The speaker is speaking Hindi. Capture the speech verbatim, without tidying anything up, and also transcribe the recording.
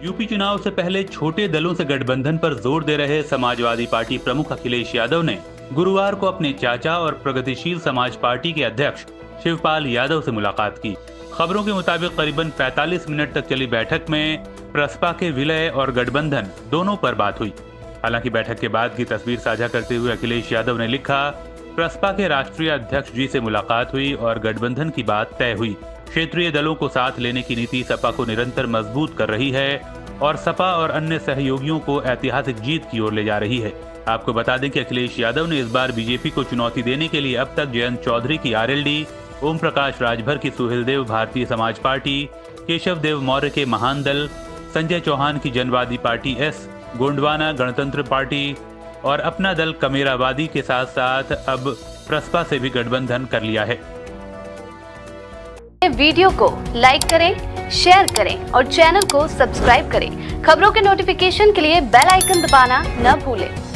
यूपी चुनाव से पहले छोटे दलों से गठबंधन पर जोर दे रहे समाजवादी पार्टी प्रमुख अखिलेश यादव ने गुरुवार को अपने चाचा और प्रगतिशील समाज पार्टी के अध्यक्ष शिवपाल यादव से मुलाकात की। खबरों के मुताबिक करीबन पैंतालीस मिनट तक चली बैठक में प्रसपा के विलय और गठबंधन दोनों पर बात हुई। हालांकि बैठक के बाद की तस्वीर साझा करते हुए अखिलेश यादव ने लिखा, प्रसपा के राष्ट्रीय अध्यक्ष जी से मुलाकात हुई और गठबंधन की बात तय हुई। क्षेत्रीय दलों को साथ लेने की नीति सपा को निरंतर मजबूत कर रही है और सपा और अन्य सहयोगियों को ऐतिहासिक जीत की ओर ले जा रही है। आपको बता दें कि अखिलेश यादव ने इस बार बीजेपी को चुनौती देने के लिए अब तक जयंत चौधरी की आरएलडी, ओम प्रकाश राजभर की सुहेलदेव भारतीय समाज पार्टी, केशव देव मौर्य के महान दल, संजय चौहान की जनवादी पार्टी एस, गोंडवाना गणतंत्र पार्टी और अपना दल कमेरावादी के साथ साथ अब प्रसपा से भी गठबंधन कर लिया है। वीडियो को लाइक करें, शेयर करें और चैनल को सब्सक्राइब करें। खबरों के नोटिफिकेशन के लिए बेल आइकन दबाना न भूलें।